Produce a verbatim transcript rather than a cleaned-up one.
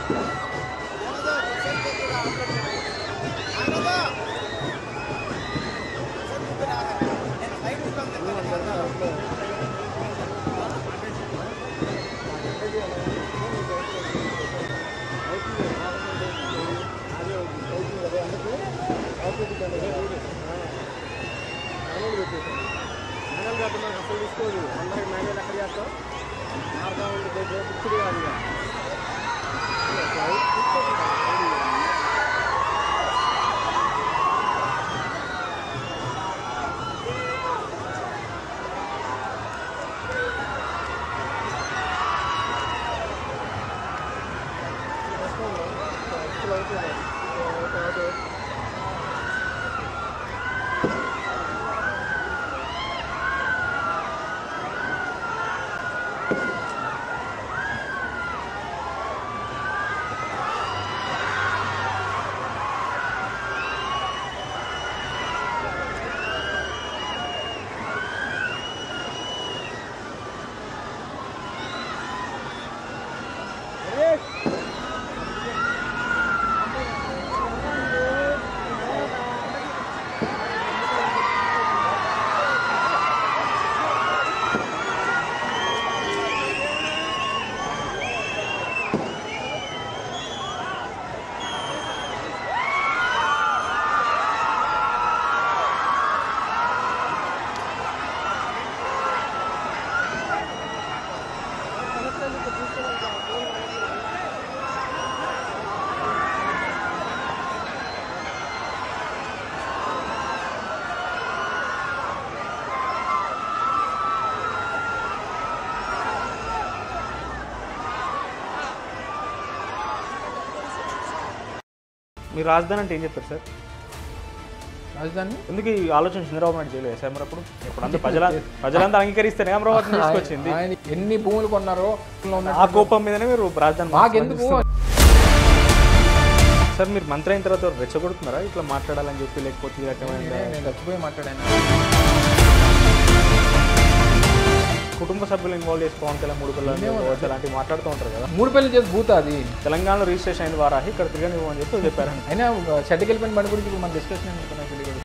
మీరు రాజధాని అంటే ఏం చెప్తారు సార్? రాజధాని ఎందుకు ఈ ఆలోచన చంద్రబాబు నాయుడు చేయలేదు సార్? మరి అప్పుడు ఇప్పుడు అంతా ప్రజల ప్రజలంతా అంగీకరిస్తేనే అమరావతి తీసుకొచ్చింది. ఆయన ఎన్ని భూములు కొన్నారో ఆ కోపం మీదనే మీరు రాజధాని మాకెందుకు సార్? మీరు మంత్రి అయిన తర్వాత రెచ్చగొడుతున్నారా ఇట్లా మాట్లాడాలని చెప్పి, లేకపోతే ఈ రకమైన నేను చచ్చిపోయి మాట్లాడాను. కుటుంబ సభ్యులు ఇన్వాల్వ్ చేసి పవన్ కళ్యాణ్ మూడు పిల్లలు అలాంటివి మాట్లాడుతూ ఉంటారు కదా. మూడు పిల్లలు చేసి భూత అది తెలంగాణలో రిజిస్ట్రేషన్ అయిన వారాహి ఇక్కడ తిరగనివ్వు అని చెప్పి చెప్పారు. అయినా చెడ్డకెళ్ళిపోయిన బండి గురించి మన డిస్కషన్ ఎందుకు నాకు తెలియదు.